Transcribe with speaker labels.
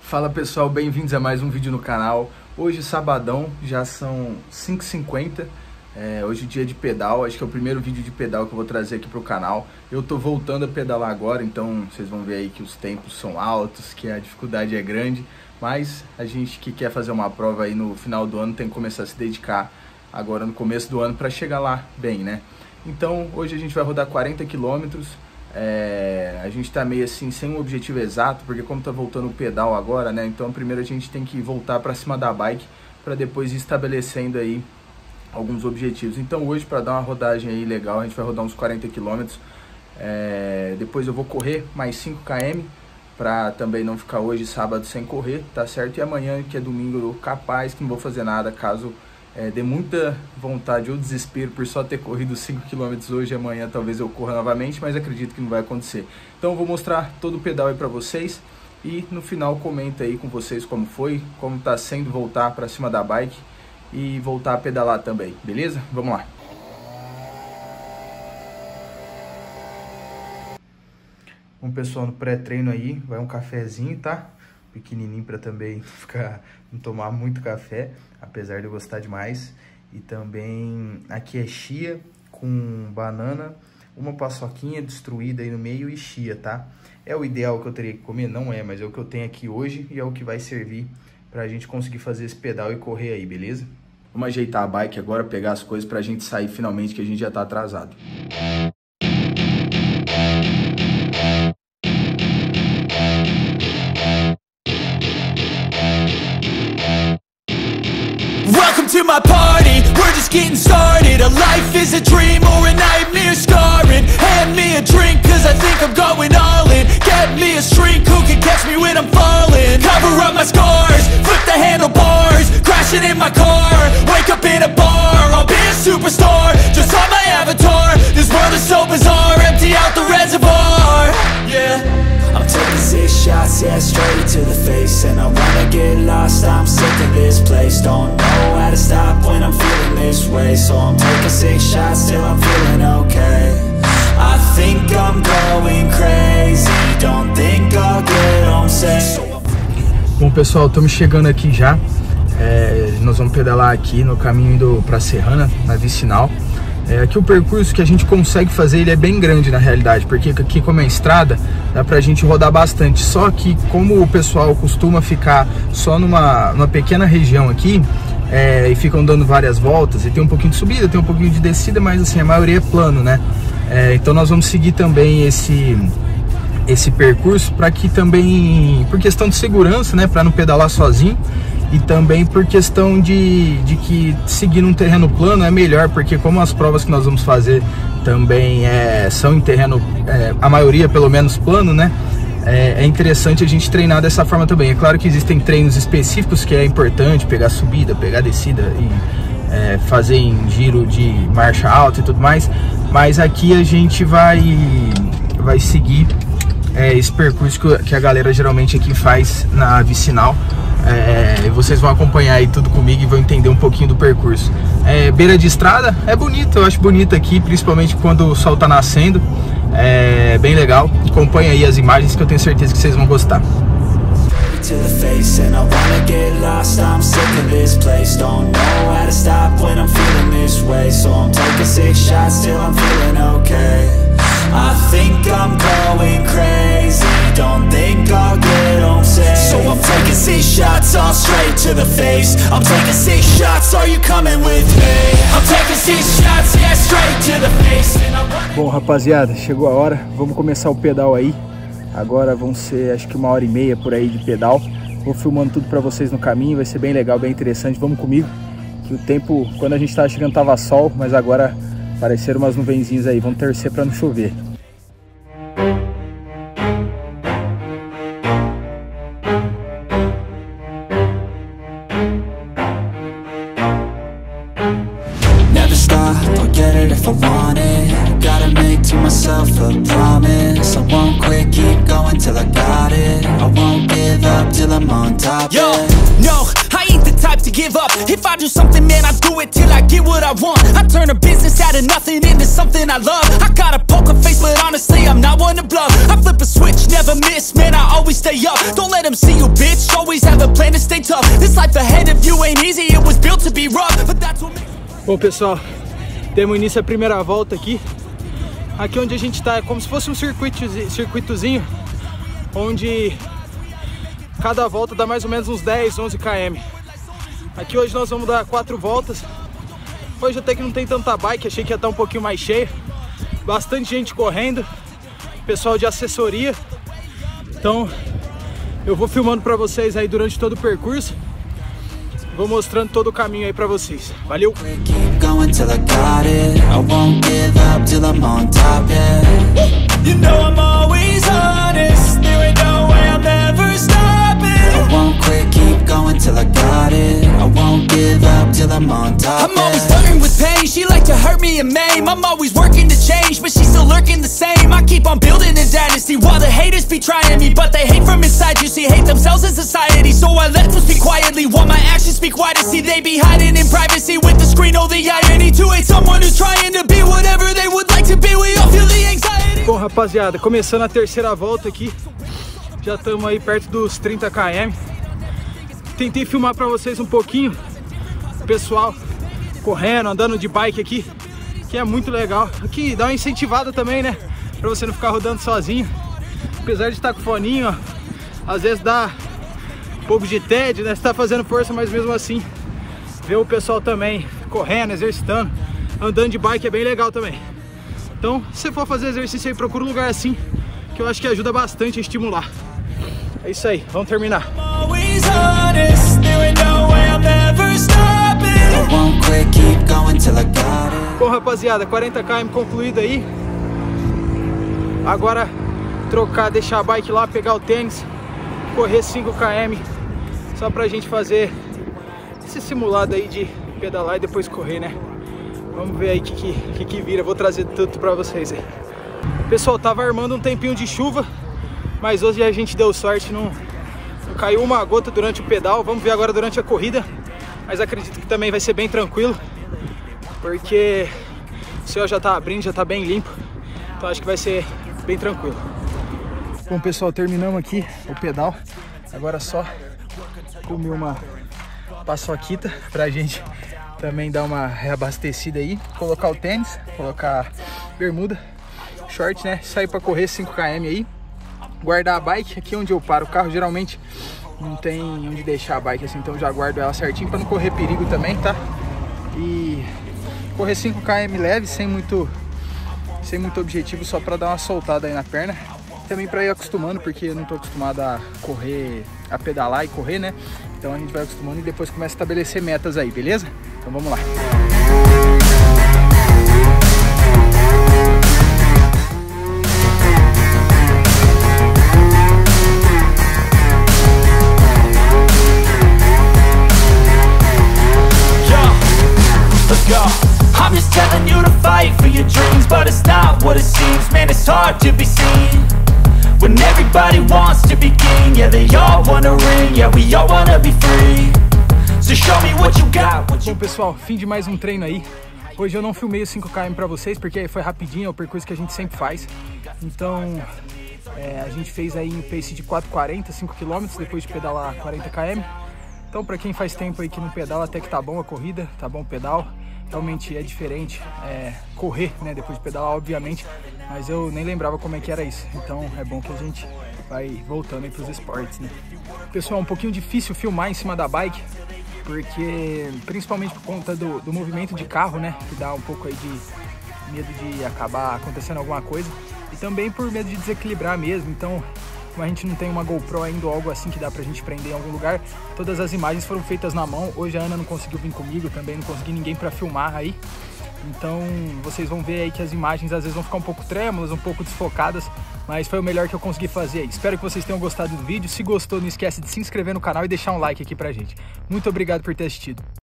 Speaker 1: Fala pessoal, bem-vindos a mais um vídeo no canal. Hoje sabadão, já são 5h50, hoje é dia de pedal, acho que é o primeiro vídeo de pedal que eu vou trazer aqui pro canal. Eu tô voltando a pedalar agora, então vocês vão ver aí que os tempos são altos, que a dificuldade é grande, mas a gente que quer fazer uma prova aí no final do ano tem que começar a se dedicar agora no começo do ano para chegar lá bem, né? Então hoje a gente vai rodar 40 km. A gente tá meio assim sem um objetivo exato, porque como tá voltando o pedal agora, né? Então primeiro a gente tem que voltar para cima da bike para depois ir estabelecendo aí alguns objetivos. Então hoje, para dar uma rodagem aí legal, a gente vai rodar uns 40 km. Depois eu vou correr mais 5 km para também não ficar hoje sábado sem correr, tá certo? E amanhã, que é domingo, eu capaz que não vou fazer nada, caso dê muita vontade ou desespero por só ter corrido 5 km hoje. Amanhã talvez eu corra novamente, mas acredito que não vai acontecer. Então eu vou mostrar todo o pedal aí para vocês e no final comenta aí com vocês como foi, como tá sendo voltar para cima da bike e voltar a pedalar também, beleza? Vamos lá. Bom pessoal, no pré-treino aí vai um cafezinho, tá? Pequenininho para também não tomar muito café, apesar de eu gostar demais. E também aqui é chia com banana, uma paçoquinha destruída aí no meio e chia, tá? É o ideal que eu teria que comer? Não é, mas é o que eu tenho aqui hoje e é o que vai servir pra gente conseguir fazer esse pedal e correr aí, beleza? Vamos ajeitar a bike agora, pegar as coisas pra gente sair finalmente, que a gente já tá atrasado.
Speaker 2: To my party, we're just getting started. A life is a dream or a nightmare scarring. Hand me a drink cause I think I'm going all in. Get me a shrink who can catch me when I'm falling. Cover up my scars, flip the handlebars. Crashing in my car, wake up in a bar. I'll be a superstar, just on my avatar. This world is so bizarre, empty out the reservoir. Yeah, I'm taking 6 shots, yeah, straight to the face. And I wanna get lost, I'm sick of this place. Don't know how to stop when I'm feeling this way. So I'm taking 6 shots till I'm feeling okay. I think I'm going crazy, don't think I'll get home safe.
Speaker 1: Bom pessoal, estamos chegando aqui já. Nós vamos pedalar aqui no caminho indo pra Serrana, na Vicinal. Aqui o percurso que a gente consegue fazer, ele é bem grande na realidade, porque aqui como é estrada, dá pra gente rodar bastante. Só que como o pessoal costuma ficar só numa pequena região aqui, e ficam dando várias voltas, e tem um pouquinho de subida, tem um pouquinho de descida, mas assim, a maioria é plano, né? Então nós vamos seguir também esse percurso para que também, por questão de segurança, né, para não pedalar sozinho, e também por questão de que seguir num terreno plano é melhor, porque como as provas que nós vamos fazer também são em terreno, a maioria pelo menos plano, né, é interessante a gente treinar dessa forma também. É claro que existem treinos específicos que é importante pegar subida, pegar descida e fazer em giro de marcha alta e tudo mais, mas aqui a gente vai seguir esse percurso que a galera geralmente aqui faz na Vicinal. Vocês vão acompanhar aí tudo comigo e vão entender um pouquinho do percurso. Beira de estrada, é bonito, eu acho bonito aqui, principalmente quando o sol tá nascendo. É bem legal. Acompanha aí as imagens que eu tenho certeza que vocês vão gostar.
Speaker 2: To the face and I wanna get lost, I'm sick of this place. Don't know how to stop when I'm feeling this way. So I'm taking 6 shots till I'm feeling okay. I think I'm going crazy, don't think I'll get home safe. So I'm taking 6 shots all straight to the face. I'm taking 6 shots, are you coming with me? I'm taking 6 shots, yeah, straight to the face.
Speaker 1: Bom rapaziada, chegou a hora, vamos começar o pedal aí. Agora vão ser acho que 1h30 por aí de pedal. Vou filmando tudo pra vocês no caminho, vai ser bem legal, bem interessante. Vamos comigo, que o tempo, quando a gente tava chegando tava sol, mas agora apareceram umas nuvenzinhas aí. Vamos torcer pra não chover.
Speaker 2: Never stop, I'll get it if I want it. Gotta make to myself a promise. I won't quit, keep going till I got it. I won't give up till I'm on top. Yo, no, I ain't the type to give up. If I do something, man, I do it till I get what I want. I turn a business out of nothing into something I love. I got a poker face, but honestly, I'm not one to bluff. I flip a switch, never miss, man, I always stay up. Don't let them see you, bitch, always have a plan to stay tough. This life ahead of you ain't easy, it was built to be rough, but that's what makes...
Speaker 1: Bom, pessoal, demos início à primeira volta aqui. Aqui onde a gente tá é como se fosse um circuitozinho, onde cada volta dá mais ou menos uns 10, 11 km. Aqui hoje nós vamos dar 4 voltas. Hoje até que não tem tanta bike, achei que ia estar um pouquinho mais cheio. Bastante gente correndo, pessoal de assessoria. Então eu vou filmando pra vocês aí durante todo o percurso. Vou mostrando todo o caminho aí pra vocês. Valeu!
Speaker 2: You know I'm always honest, there ain't no way I'm ever stopping. I won't quit, keep going till I got it. I won't give up till I'm on top. I'm always flirting with pain, she like to hurt me and maim. I'm always working to change, but she's still lurking the same. I keep on building a dynasty while the haters be trying me, but they hate from inside. You see, hate themselves in society, so I let them speak quietly while my actions speak wider. See, they be hiding in privacy with the screen. Oh, the irony to hate someone who's trying to be whatever they would like to be. We all feel the anxiety.
Speaker 1: Bom, rapaziada, começando a terceira volta aqui. Já estamos aí perto dos 30 km. Tentei filmar pra vocês um pouquinho o pessoal correndo, andando de bike aqui, que é muito legal. Aqui dá uma incentivada também, né? Pra você não ficar rodando sozinho. Apesar de estar com foninho, ó, às vezes dá um pouco de tédio, né? Você tá fazendo força, mas mesmo assim, ver o pessoal também correndo, exercitando, andando de bike é bem legal também. Então, se você for fazer exercício aí, procura um lugar assim, que eu acho que ajuda bastante a estimular. É isso aí, vamos terminar. Bom, rapaziada, 40 km concluído aí. Agora trocar, deixar a bike lá, pegar o tênis, correr 5 km, só pra gente fazer esse simulado aí de pedalar e depois correr, né? Vamos ver aí o que vira, vou trazer tudo pra vocês aí. Pessoal, tava armando um tempinho de chuva, mas hoje a gente deu sorte, não caiu uma gota durante o pedal. Vamos ver agora durante a corrida, mas acredito que também vai ser bem tranquilo, porque o céu já tá abrindo, já tá bem limpo, então acho que vai ser bem tranquilo. Bom, pessoal, terminamos aqui o pedal, agora só comer uma paçoquita pra gente também dar uma reabastecida aí, colocar o tênis, colocar bermuda, short, né, sair pra correr 5 km aí, guardar a bike. Aqui onde eu paro o carro geralmente não tem onde deixar a bike assim, então já guardo ela certinho pra não correr perigo também, tá? E correr 5 km leve, sem muito objetivo, só pra dar uma soltada aí na perna. Também pra ir acostumando, porque eu não tô acostumado a correr, a pedalar e correr, né? Então a gente vai acostumando e depois começa a estabelecer metas aí, beleza? Então vamos lá.
Speaker 2: I'm just telling you to fight for your dreams, but it's not what it seems. Man, it's hard to be seen when everybody wants to be king. Yeah, they all wanna ring, yeah, we all wanna be free. So show me what you got.
Speaker 1: Bom, pessoal, fim de mais um treino aí. Hoje eu não filmei os 5 km pra vocês, porque foi rapidinho, é o percurso que a gente sempre faz. Então, a gente fez aí um pace de 4,40, 5 km, depois de pedalar 40 km. Então, pra quem faz tempo aí que não pedala, até que tá bom a corrida, tá bom o pedal. Realmente é diferente correr, né, depois de pedalar, obviamente, mas eu nem lembrava como é que era isso. Então é bom que a gente vai voltando aí pros esportes, né. Pessoal, é um pouquinho difícil filmar em cima da bike, porque principalmente por conta do movimento de carro, né, que dá um pouco aí de medo de acabar acontecendo alguma coisa, e também por medo de desequilibrar mesmo. Então, como a gente não tem uma GoPro ainda ou algo assim que dá pra gente prender em algum lugar, todas as imagens foram feitas na mão. Hoje a Ana não conseguiu vir comigo, também não consegui ninguém pra filmar aí. Então vocês vão ver aí que as imagens às vezes vão ficar um pouco trêmulas, um pouco desfocadas, mas foi o melhor que eu consegui fazer aí. Espero que vocês tenham gostado do vídeo. Se gostou, não esquece de se inscrever no canal e deixar um like aqui pra gente. Muito obrigado por ter assistido.